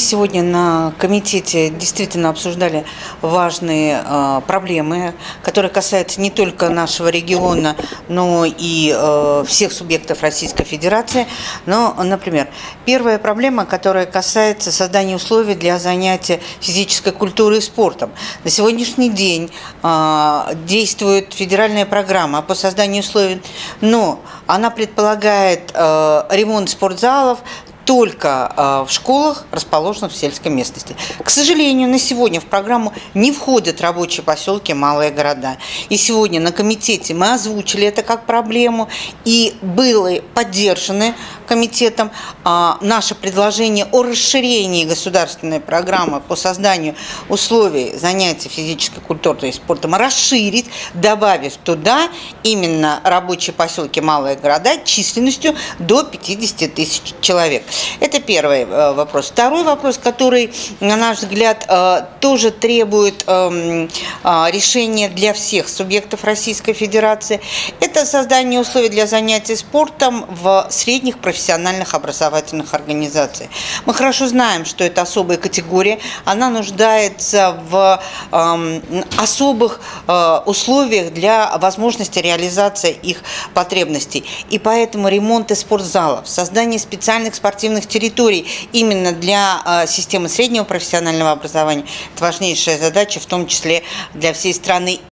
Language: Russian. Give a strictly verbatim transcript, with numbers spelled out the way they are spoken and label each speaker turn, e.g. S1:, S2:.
S1: сегодня на комитете действительно обсуждали важные э, проблемы, которые касаются не только нашего региона, но и э, всех субъектов Российской Федерации. Но, например, первая проблема, которая касается создания условий для занятия физической культурой и спортом. На сегодняшний день э, действует федеральная программа по созданию условий, но она предполагает э, ремонт спортзалов только э, в школах, расположенных в сельской местности. К сожалению, на сегодня в программу не входят рабочие поселки, малые города. И сегодня на комитете мы озвучили это как проблему, и были поддержаны комитетом э, наше предложение о расширении государственной программы по созданию условий занятий физической культурой и спортом, расширить, добавив туда именно рабочие поселки, малые города численностью до пятидесяти тысяч человек. Это первый вопрос. Второй вопрос, который, на наш взгляд, тоже требует решения для всех субъектов Российской Федерации, это создание условий для занятий спортом в средних профессиональных образовательных организациях. Мы хорошо знаем, что это особая категория, она нуждается в особых условиях для возможности реализации их потребностей. И поэтому ремонты спортзалов, создание специальных спортивных территорий именно для э, системы среднего профессионального образования – это важнейшая задача, в том числе для всей страны.